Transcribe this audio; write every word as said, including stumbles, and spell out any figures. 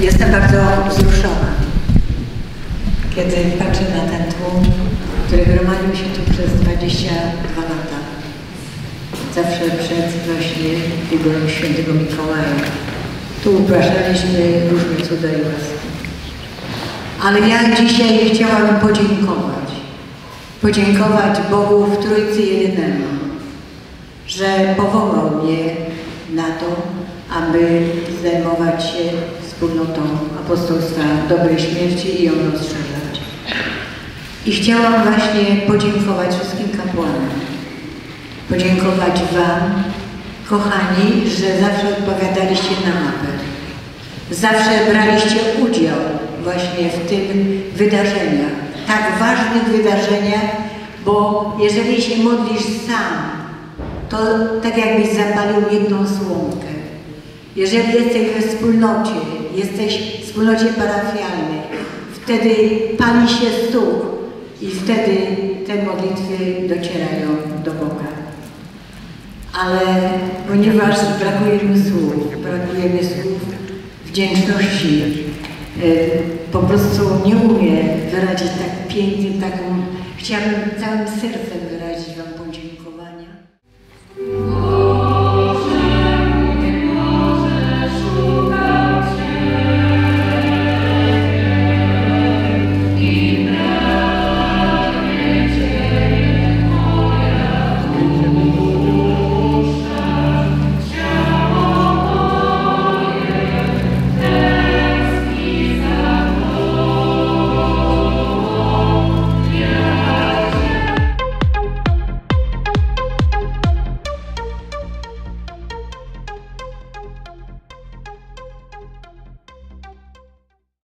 Jestem bardzo wzruszona, kiedy patrzę na ten tłum, który gromadził się tu przez dwadzieścia dwa lata. Zawsze przed właśnie figurą świętego Mikołaja. Tu upraszaliśmy różne cuda i łaski. Ale ja dzisiaj chciałabym podziękować. Podziękować Bogu w Trójcy Jedynemu, że powołał mnie na to, aby zajmować się wspólnotą apostolstwa dobrej śmierci i ją rozszerzać. I chciałam właśnie podziękować wszystkim kapłanom. Podziękować Wam, kochani, że zawsze odpowiadaliście na apel. Zawsze braliście udział właśnie w tym wydarzeniach, tak ważnych wydarzeniach, bo jeżeli się modlisz sam, to tak jakbyś zapalił jedną słomkę. Jeżeli jesteś we wspólnocie, jesteś w wspólnocie parafialnej, wtedy pali się stół i wtedy te modlitwy docierają do Boga. Ale ponieważ brakuje mi słów, brakuje mi słów wdzięczności, po prostu nie umiem wyrazić tak pięknie, taką, chciałabym całym sercem